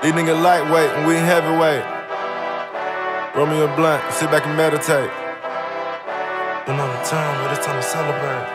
These niggas lightweight and we heavyweight. Roll me a blunt, sit back and meditate. Been on the time, but it's time to celebrate.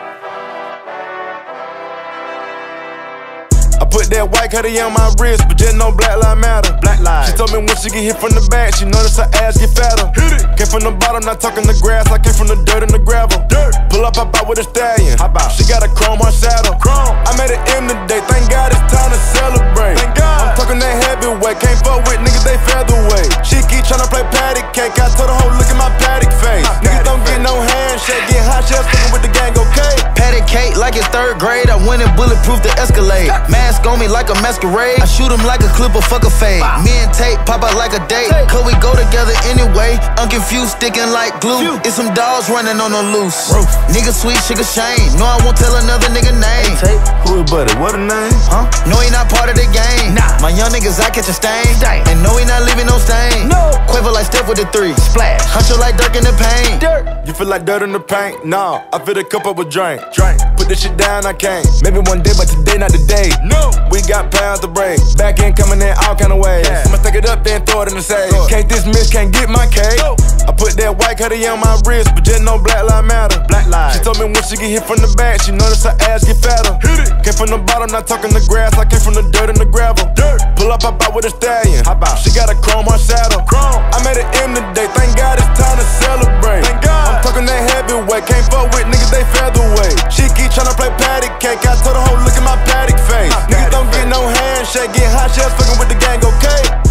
I put that white cutie on my wrist, but just know Black Lives Matter. Black lives. She told me when she get hit from the back, she noticed her ass get fatter. Hit it. Came from the bottom, not talking the grass. I came from the dirt and the gravel. Dirt. Pull up, hop out with a stallion. Hop out. She got a chrome on saddle. Chrome. I made it in today. Thank God it's time to celebrate. Thank God. I'm talking that heavyweight. Can't fuck with niggas, they featherweight. She keep tryna play patty cake. I told her, look at my Patek face. Niggas don't get no handshake. Get hot shells fucking with the gang, okay? Patek cake like it's 3rd grade. I went and bulletproof the Escalade. Mask on me like a masquerade. I shoot him like a clip of fuck a fade. Me and Tate pop out like a date. Cause we go together anyway. Unconfused, sticking like glue. It's some dogs running on the loose. Nigga sweet, sugar shame. No, I won't tell another nigga name. Who is buddy? What a name? Huh? No, he not part of the game. Nah. My young niggas, I catch a stain. And no, he not leaving no stain. No. Quavo like Steph with the 3. Splash. Huncho like Dirk in the paint. Dirt. You feel like dirt in the paint? Nah, I fill a cup up with drink. Put this shit down, I can't. Maybe one day, but today not today. No. We got pounds to break. Back end coming in all kind of ways. I'ma take it up, then throw it in the safe. Can't dismiss, can't get my cake. I put that white cutie on my wrist, but just know Black Lives Matter. Black lives. She told me when she get hit from the back, she noticed her ass get fatter. Hit it. Came from the bottom, not talking the grass. I came from the dirt and the gravel. Dirt. Pull up, hop out with a stallion. Hop out. She got a chrome on saddle. Chrome. I made it in today. Thank God it's time to celebrate. Thank God. I'm talking that heavyweight. Can't fuck with niggas, they featherweight. She keep tryna play patty cake. I told her, look at my Patek face. Niggas don't get no handshake. Get hot shells fucking with the gang, okay?